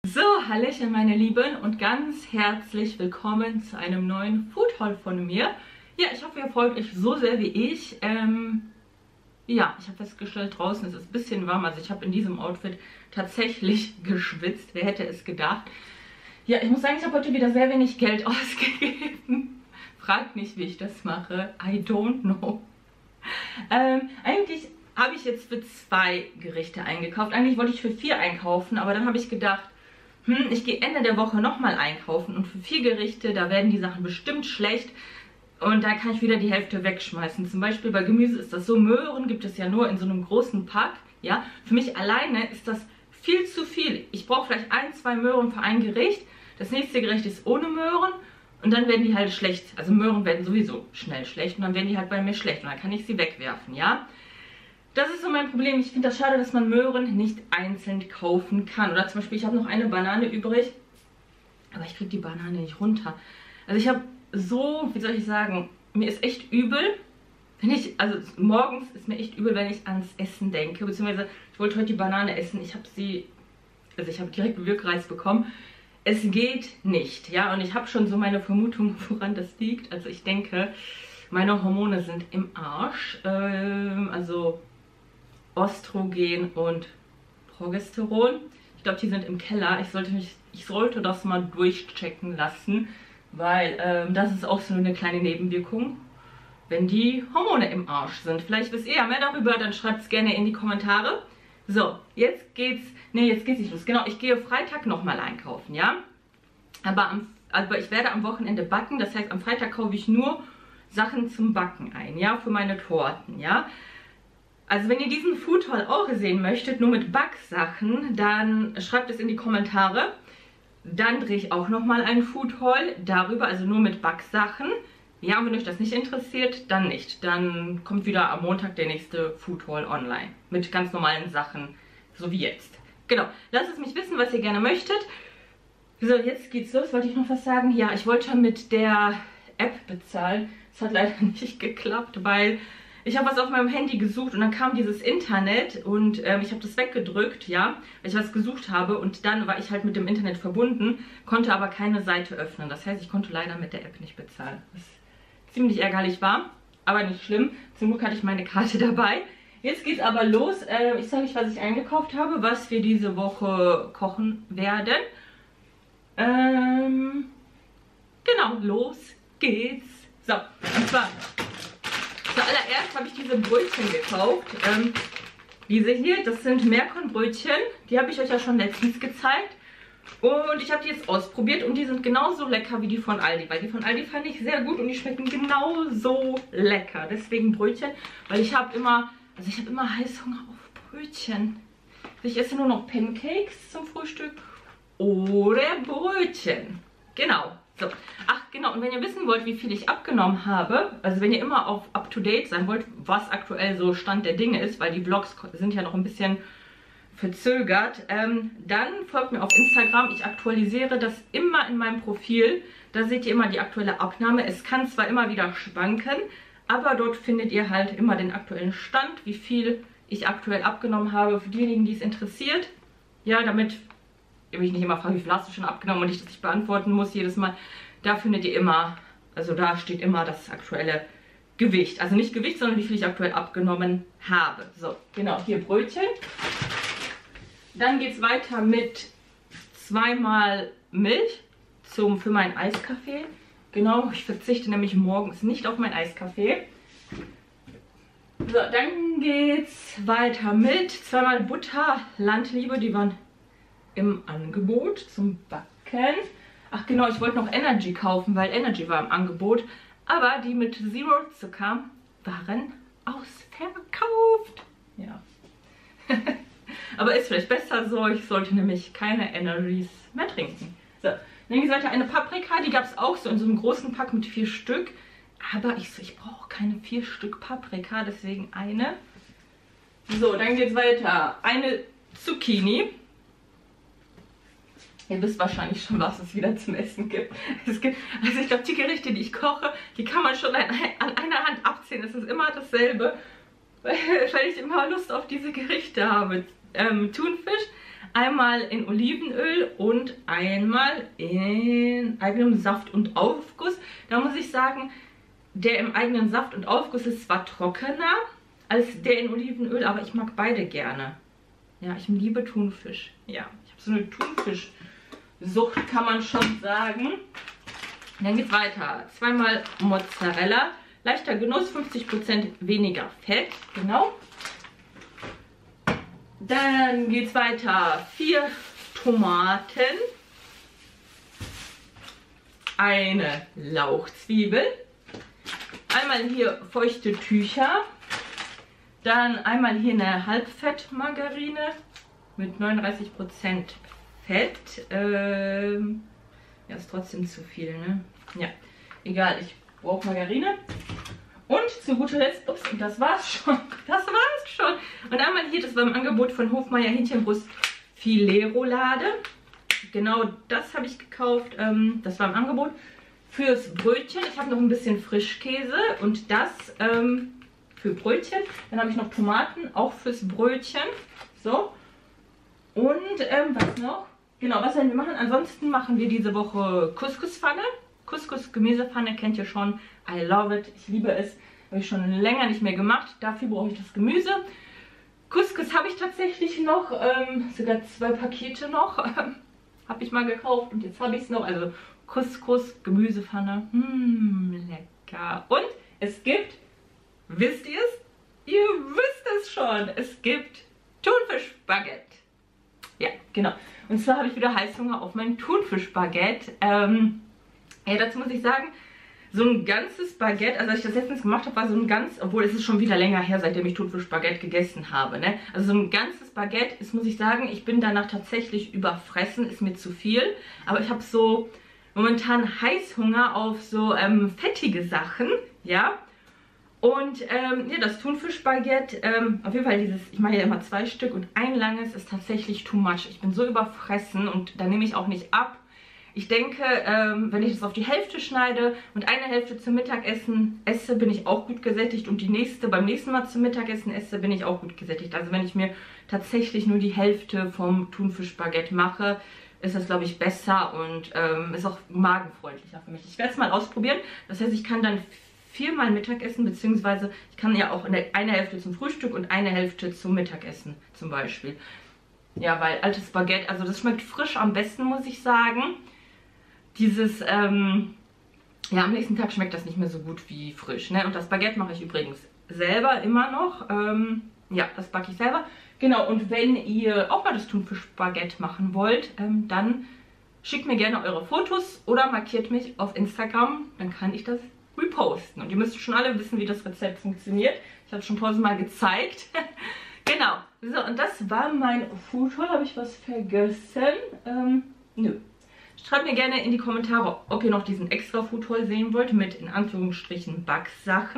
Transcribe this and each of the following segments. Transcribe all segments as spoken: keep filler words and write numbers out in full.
So, Hallöchen meine Lieben und ganz herzlich willkommen zu einem neuen Food Haul von mir. Ja, ich hoffe, ihr freut euch so sehr wie ich. Ähm, ja, ich habe festgestellt, draußen ist es ein bisschen warm. Also ich habe in diesem Outfit tatsächlich geschwitzt. Wer hätte es gedacht? Ja, ich muss sagen, ich habe heute wieder sehr wenig Geld ausgegeben. Fragt nicht, wie ich das mache. I don't know. Ähm, eigentlich habe ich jetzt für zwei Gerichte eingekauft. Eigentlich wollte ich für vier einkaufen, aber dann habe ich gedacht, hm, ich gehe Ende der Woche nochmal einkaufen und für vier Gerichte, da werden die Sachen bestimmt schlecht und da kann ich wieder die Hälfte wegschmeißen. Zum Beispiel bei Gemüse ist das so, Möhren gibt es ja nur in so einem großen Pack, ja. Für mich alleine ist das viel zu viel. Ich brauche vielleicht ein, zwei Möhren für ein Gericht. Das nächste Gericht ist ohne Möhren und dann werden die halt schlecht. Also Möhren werden sowieso schnell schlecht und dann werden die halt bei mir schlecht und dann kann ich sie wegwerfen, ja. Das ist so mein Problem. Ich finde das schade, dass man Möhren nicht einzeln kaufen kann. Oder zum Beispiel, ich habe noch eine Banane übrig, aber ich kriege die Banane nicht runter. Also ich habe so, wie soll ich sagen, mir ist echt übel, wenn ich, also morgens ist mir echt übel, wenn ich ans Essen denke. Beziehungsweise, ich wollte heute die Banane essen. Ich habe sie, also ich habe direkt Wirkreiz bekommen. Es geht nicht, ja. Und ich habe schon so meine Vermutung, woran das liegt. Also ich denke, meine Hormone sind im Arsch. Ähm, also Östrogen und Progesteron. Ich glaube, die sind im Keller. Ich sollte, mich, ich sollte das mal durchchecken lassen, weil ähm, das ist auch so eine kleine Nebenwirkung, wenn die Hormone im Arsch sind. Vielleicht wisst ihr ja mehr darüber, dann schreibt es gerne in die Kommentare. So, jetzt geht's, nee, jetzt geht's nicht los. Genau, ich gehe Freitag nochmal einkaufen, ja. Aber, am, aber ich werde am Wochenende backen, das heißt, am Freitag kaufe ich nur Sachen zum Backen ein, ja, für meine Torten, ja. Also wenn ihr diesen Food Haul auch sehen möchtet, nur mit Backsachen, dann schreibt es in die Kommentare. Dann drehe ich auch nochmal einen Food Haul darüber, also nur mit Backsachen. Ja, und wenn euch das nicht interessiert, dann nicht. Dann kommt wieder am Montag der nächste Food Haul online. Mit ganz normalen Sachen, so wie jetzt. Genau, lasst es mich wissen, was ihr gerne möchtet. So, jetzt geht's los. Wollte ich noch was sagen? Ja, ich wollte mit der App bezahlen. Das hat leider nicht geklappt, weil ich habe was auf meinem Handy gesucht und dann kam dieses Internet und ähm, ich habe das weggedrückt, ja, weil ich was gesucht habe und dann war ich halt mit dem Internet verbunden, konnte aber keine Seite öffnen. Das heißt, ich konnte leider mit der App nicht bezahlen. Was ziemlich ärgerlich war, aber nicht schlimm. Zum Glück hatte ich meine Karte dabei. Jetzt geht's aber los. Äh, ich zeige euch, was ich eingekauft habe, was wir diese Woche kochen werden. Ähm, genau, los geht's. So, und zwar zuallererst habe ich diese Brötchen gekauft. Ähm, diese hier, das sind Meerkornbrötchen. Die habe ich euch ja schon letztens gezeigt. Und ich habe die jetzt ausprobiert und die sind genauso lecker wie die von Aldi. Weil die von Aldi fand ich sehr gut und die schmecken genauso lecker. Deswegen Brötchen, weil ich habe immer, also ich habe immer Heißhunger auf Brötchen. Ich esse nur noch Pancakes zum Frühstück oder Brötchen. Genau. So. Ach genau, und wenn ihr wissen wollt, wie viel ich abgenommen habe, also wenn ihr immer auf up-to-date sein wollt, was aktuell so Stand der Dinge ist, weil die Vlogs sind ja noch ein bisschen verzögert, ähm, dann folgt mir auf Instagram. Ich aktualisiere das immer in meinem Profil. Da seht ihr immer die aktuelle Abnahme. Es kann zwar immer wieder schwanken, aber dort findet ihr halt immer den aktuellen Stand, wie viel ich aktuell abgenommen habe. Für diejenigen, die es interessiert, ja, damit ich mich nicht immer frage, wie viel hast du schon abgenommen und nicht, dass ich beantworten muss jedes Mal. Da findet ihr immer, also da steht immer das aktuelle Gewicht. Also nicht Gewicht, sondern wie viel ich aktuell abgenommen habe. So, genau, hier Brötchen. Dann geht es weiter mit zweimal Milch zum, für meinen Eiskaffee. Genau, ich verzichte nämlich morgens nicht auf meinen Eiskaffee. So, dann geht es weiter mit zweimal Butter, Landliebe, die waren im Angebot zum Backen. Ach genau, ich wollte noch Energy kaufen, weil Energy war im Angebot. Aber die mit Zero Zucker waren ausverkauft. Ja. Aber ist vielleicht besser so. Ich sollte nämlich keine Energies mehr trinken. So, dann geht weiter eine Paprika. Die gab es auch so in so einem großen Pack mit vier Stück. Aber ich so, ich brauche keine vier Stück Paprika, deswegen eine. So, dann geht es weiter. Eine Zucchini. Ihr wisst wahrscheinlich schon, was es wieder zum Essen gibt. Es gibt also ich glaube, die Gerichte, die ich koche, die kann man schon an, an einer Hand abzählen. Es ist immer dasselbe, weil ich immer Lust auf diese Gerichte habe. Ähm, Thunfisch, Einmal in Olivenöl und einmal in eigenem Saft und Aufguss. Da muss ich sagen, der im eigenen Saft und Aufguss ist zwar trockener als der in Olivenöl, aber ich mag beide gerne. Ja, ich liebe Thunfisch. Ja, ich habe so eine Thunfischsucht, kann man schon sagen. Dann geht's weiter. Zweimal Mozzarella. Leichter Genuss, fünfzig Prozent weniger Fett. Genau. Dann geht's weiter. Vier Tomaten. Eine Lauchzwiebel. Einmal hier feuchte Tücher. Dann einmal hier eine Halbfettmargarine mit neununddreißig Prozent Fett. Ähm, ja, ist trotzdem zu viel, ne? Ja, egal, ich brauche Margarine. Und zu guter Letzt, ups, und das war's schon. Das war's schon. Und einmal hier, das war im Angebot von Hofmeier Hähnchenbrust Filet-Roulade. Genau das habe ich gekauft. Ähm, das war im Angebot. Fürs Brötchen. Ich habe noch ein bisschen Frischkäse und das ähm, für Brötchen. Dann habe ich noch Tomaten, auch fürs Brötchen. So. Und ähm, was noch? Genau, was werden wir machen? Ansonsten machen wir diese Woche Couscous-Pfanne. Couscous-Gemüsepfanne kennt ihr schon. I love it. Ich liebe es. Habe ich schon länger nicht mehr gemacht. Dafür brauche ich das Gemüse. Couscous habe ich tatsächlich noch. Ähm, sogar zwei Pakete noch. Habe ich mal gekauft und jetzt habe ich es noch. Also Couscous, Gemüsepfanne. Mmh, lecker. Und es gibt, wisst ihr es? Ihr wisst es schon. Es gibt Thunfischbaguette. Ja, genau. Und zwar habe ich wieder Heißhunger auf mein Thunfischbaguette. Ähm, ja, dazu muss ich sagen, so ein ganzes Baguette, also als ich das letztens gemacht habe, war so ein ganz, obwohl es ist schon wieder länger her, seitdem ich Thunfischbaguette gegessen habe, ne? Also so ein ganzes Baguette ist, muss ich sagen, ich bin danach tatsächlich überfressen, ist mir zu viel. Aber ich habe so momentan Heißhunger auf so ähm, fettige Sachen, ja. Und ähm, ja, das Thunfischbaguette, ähm, auf jeden Fall dieses, ich mache ja immer zwei Stück und ein langes ist tatsächlich too much. Ich bin so überfressen und da nehme ich auch nicht ab. Ich denke, ähm, wenn ich das auf die Hälfte schneide und eine Hälfte zum Mittagessen esse, bin ich auch gut gesättigt und die nächste beim nächsten Mal zum Mittagessen esse, bin ich auch gut gesättigt. Also wenn ich mir tatsächlich nur die Hälfte vom Thunfischbaguette mache, ist das, glaube ich, besser und ähm, ist auch magenfreundlicher für mich. Ich werde es mal ausprobieren. Das heißt, ich kann dann viermal Mittagessen, beziehungsweise ich kann ja auch eine, eine Hälfte zum Frühstück und eine Hälfte zum Mittagessen zum Beispiel. Ja, weil altes Baguette, also das schmeckt frisch am besten, muss ich sagen. Dieses, ähm, ja, am nächsten Tag schmeckt das nicht mehr so gut wie frisch, ne? Und das Baguette mache ich übrigens selber immer noch. Ähm, ja, das backe ich selber. Genau, und wenn ihr auch mal das Thunfischbaguette machen wollt, ähm, dann schickt mir gerne eure Fotos oder markiert mich auf Instagram, dann kann ich das reposten. Und ihr müsst schon alle wissen, wie das Rezept funktioniert. Ich habe es schon tausendmal gezeigt. Genau, so, und das war mein Food Haul. Habe ich was vergessen? Ähm, nö. Schreibt mir gerne in die Kommentare, ob ihr noch diesen extra Food Haul sehen wollt mit in Anführungsstrichen Backsachen.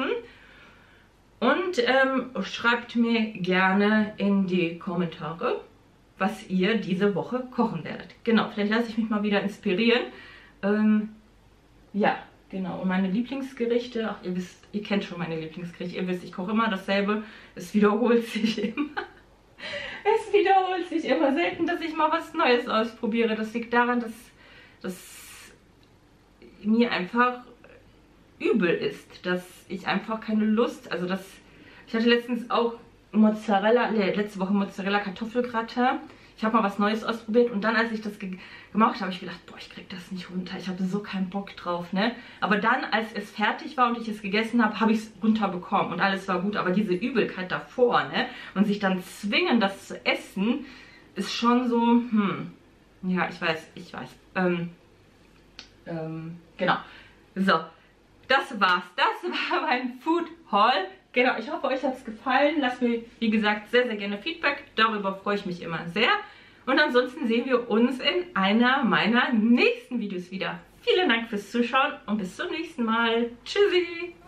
Und ähm, schreibt mir gerne in die Kommentare, was ihr diese Woche kochen werdet. Genau, vielleicht lasse ich mich mal wieder inspirieren. Ähm, ja, genau. Und meine Lieblingsgerichte, ach, ihr wisst, ihr kennt schon meine Lieblingsgerichte. Ihr wisst, ich koche immer dasselbe. Es wiederholt sich immer. Es wiederholt sich immer selten, dass ich mal was Neues ausprobiere. Das liegt daran, dass das mir einfach übel ist, dass ich einfach keine Lust, also das, ich hatte letztens auch Mozzarella, nee, letzte Woche Mozzarella Kartoffelgratin. Ich habe mal was Neues ausprobiert und dann, als ich das ge gemacht habe, habe ich gedacht, boah, ich krieg das nicht runter, ich habe so keinen Bock drauf, ne? Aber dann, als es fertig war und ich es gegessen habe, habe ich es runterbekommen und alles war gut, aber diese Übelkeit davor, ne? Und sich dann zwingen, das zu essen, ist schon so, hm, ja, ich weiß, ich weiß, ähm, ähm, genau, so. Das war's. Das war mein Food Haul. Genau, ich hoffe, euch hat es gefallen. Lasst mir, wie gesagt, sehr, sehr gerne Feedback. Darüber freue ich mich immer sehr. Und ansonsten sehen wir uns in einer meiner nächsten Videos wieder. Vielen Dank fürs Zuschauen und bis zum nächsten Mal. Tschüssi!